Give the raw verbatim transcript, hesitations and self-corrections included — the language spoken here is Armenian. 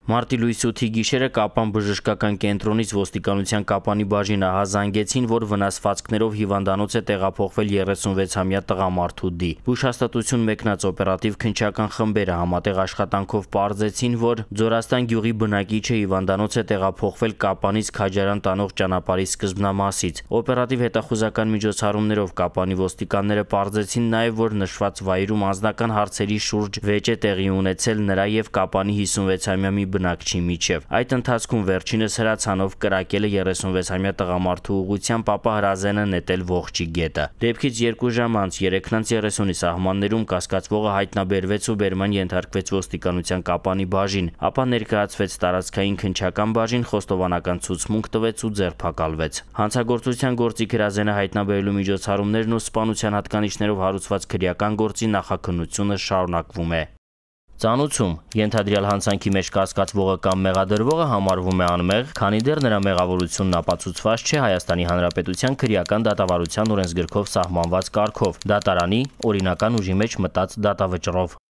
Մարտի լույս ութի գիշերը Կապան բժշկական կենտրոնից ոստիկանության Կապանի բաժինը հազանգեցին, որ վնասվածքներով հիվանդանոց է տեղափոխվել երեսունվեցամյա տղամարդու դի։ Բուժհաստատություն մեկնած օպերատիվ քննչական խմբերը համատեղ աշխատանքով պարզեցին, որ Ձորաստան գյուղի բնակիչը հիվանդանոց է տեղափոխվել Կապանից Քաջարան տանող ճանապարհի սկզբնամասից։ Օպերատիվ հետախուզական միջոցառումներով Կապանի ոստիկանները պարզեցին նաև, որ նշված վայրում անձնական հարցերի շուրջ վեճ է տեղի ունեցել նրա եւ Կապանի հիսունվեցամյա մի բնակչի միջև։ Այդ ընթացքում վերջինս հրացանով կրակել է երեսունվեցամյա տղամարդու ուղղությամբ, ապա հրազենը նետել ողջի գետը։ Դեպքից երկու ժամ անց երեքնանց երեսունի սահմաններում կասկածվողը հայտնաբերվեց ու բերման ենթարկվեց ոստիկանության Կապանի բաժին, ապա ներկայացվեց տարածքային քննչական բաժին, խոստովանական ցուցմունք տվեց ու ձերբակալվեց։ Հանցագործության գործիք հրազենը հայտնաբերելու միջոցառումներն ու սպանության հատկանիշներով հարուցված քրեական գործի նախաքննությունը շարունակվում է։ Ծանուցում ենթադրյալ հանցանքի մեջ կասկածվողը կամ մեղադրվողը համարվում է անմեղ, քանի դեռ նրա մեղավորությունն ապացուցված չէ Հայաստանի Հանրապետության քրեական դատավարության օրենսգրքով սահմանված կարգով՝ դատարանի օրինական ուժի մեջ մտած դատավճռով։